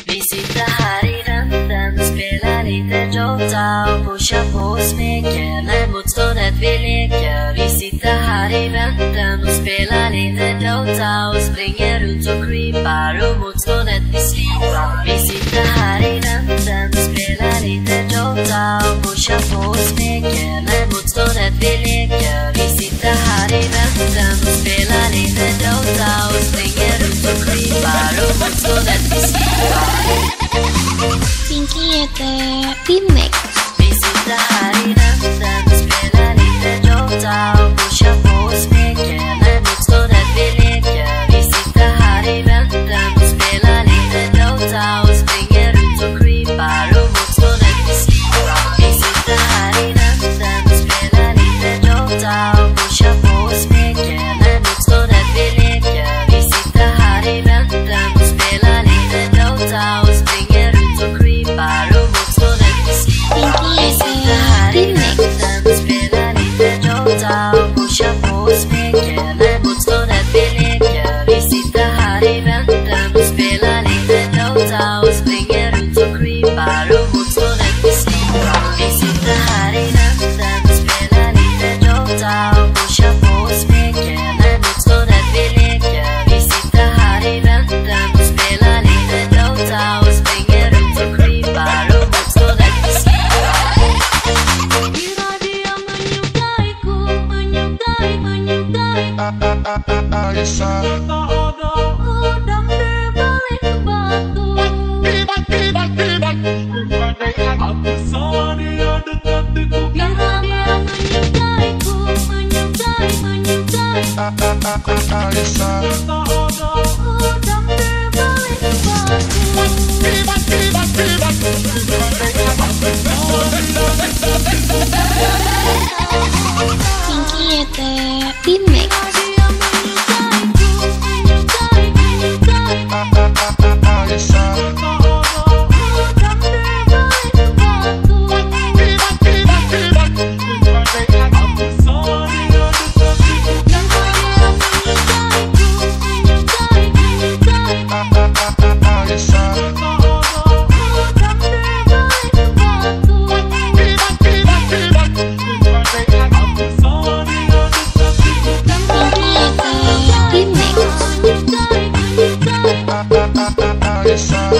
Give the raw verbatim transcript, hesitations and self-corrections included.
Vi sitter här i väntan och spelar lite DOTA och pushar på smeken när motståndet vi leker. Vi sitter här i väntan och spelar lite DOTA och springer runt och creepar och motståndet vi slipar. Vi sitter här i väntan och spelar lite DOTA och pushar på smeken när motståndet vi leker. Vi sitter här i väntan och spelar lite DOTA och springer runt och creepar och motståndet vi slipar. Pinky heter Pimmex. Vi sitter här i väntan och spelar lite DOTA och pushar på smeken när motståndet vi leker. Vi sitter här i väntan och spelar lite DOTA och springer runt och creepar och motståndet vi slipar. Vi sitter här i väntan och spelar lite DOTA och pushar på smeken när motståndet vi leker. Vi sitter här i väntan och spelar lite DOTA och springer runt och creepar och motståndet vi slipar. Vi sitter här i väntan och spelar lite DOTA och pushar på smeken när motståndet vi leker. Vi sitter här i väntan och spelar lite DOTA och springer runt och creepar och motståndet vi slipar. Vi sitter här i väntan och spelar lite DOTA och pushar på smeken när motståndet vi leker. Vi sitter här i väntan och spelar lite DOTA och springer runt och creepar och motståndet vi slipar. Bila dia menyukaiku, menyukai, menyukai. Udang di balik batu. Aku sama dia dekat deku. Bila dia menyukaiku, menyukai, menyukai. Udang di balik Pinky heter Pimmex. Yes, sir.